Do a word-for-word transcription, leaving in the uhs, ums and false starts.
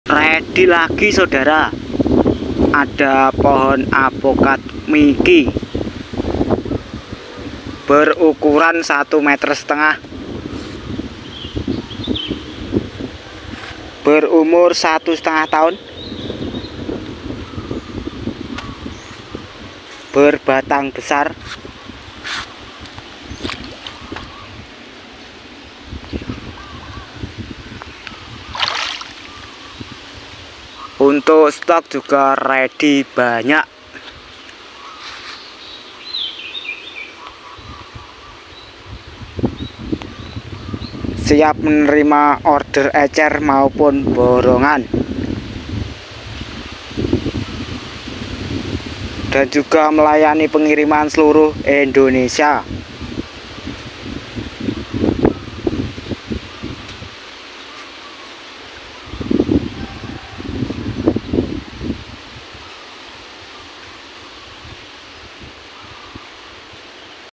Ready lagi saudara, ada pohon apokat Miki berukuran satu meter setengah, berumur satu setengah tahun, berbatang besar. Untuk stok juga ready banyak. Siap menerima order ecer maupun borongan. Dan juga melayani pengiriman seluruh Indonesia.